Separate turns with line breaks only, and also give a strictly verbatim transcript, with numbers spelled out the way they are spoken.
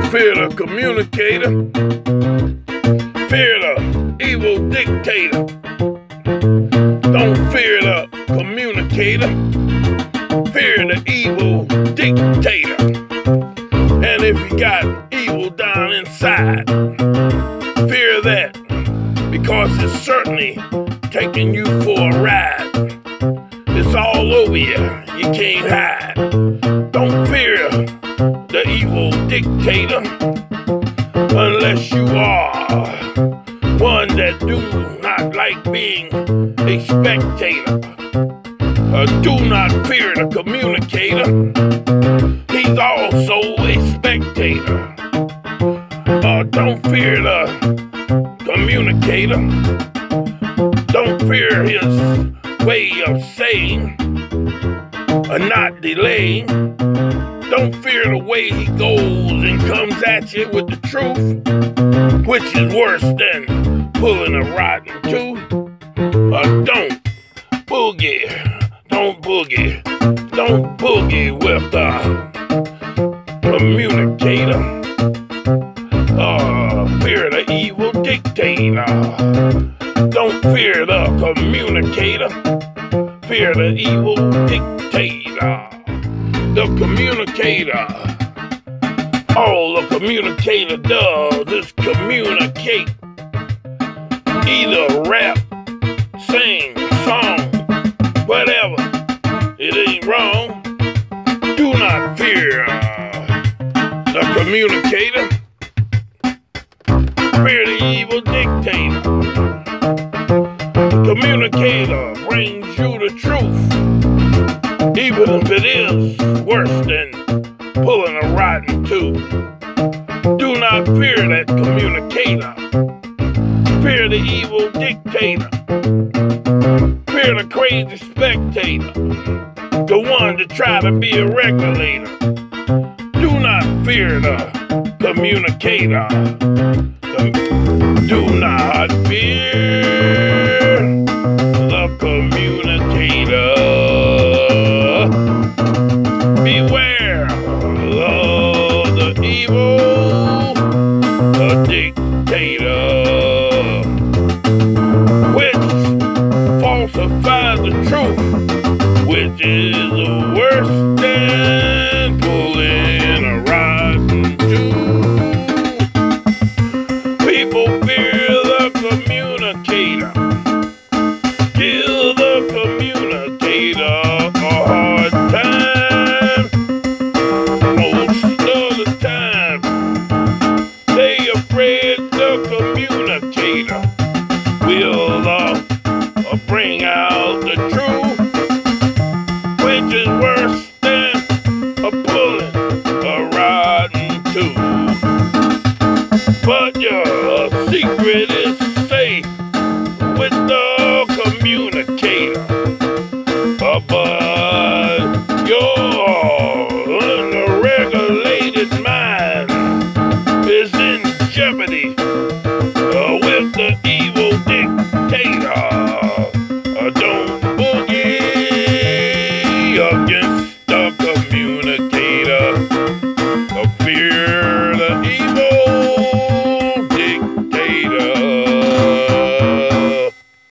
fear the communicator. Fear the evil dictator. Don't fear the communicator. Fear the evil dictator. And if you got evil down inside, fear that, because it's certainly taking you for a ride. It's all over you, you can't hide. Don't fear the evil dictator, unless you are one that do not like being a spectator. Uh, do not fear the communicator. He's also a spectator. Uh, don't fear the communicator. Don't fear his way of saying, or not delaying. Don't fear the way he goes and comes at you with the truth, which is worse than pulling a rotten tooth. Uh, don't boogie, don't boogie, don't boogie with the communicator. Uh, fear the evil dictator. Don't fear the communicator. Fear the evil dictator. The communicator. All the communicator does is communicate. Either rap, sing, song, whatever. It ain't wrong. Do not fear the communicator. Fear the evil dictator. The communicator brings you the truth, even if it is worse than pulling a rotten tooth. Do not fear that communicator. Fear the evil dictator. Fear the crazy spectator, the one that try to be a regulator. Do not fear the communicator. Do not fear the communicator. Beware of the evil the dictator, which falsifies the truth, which is worse than pulling a rotten tooth. People fear the communicator. Give the communicator a hard time. Most of the time, they afraid the communicator will uh, bring out the truth, which is worse than a pulling a rotten tooth. But your secret is safe with the communicator. Uh, but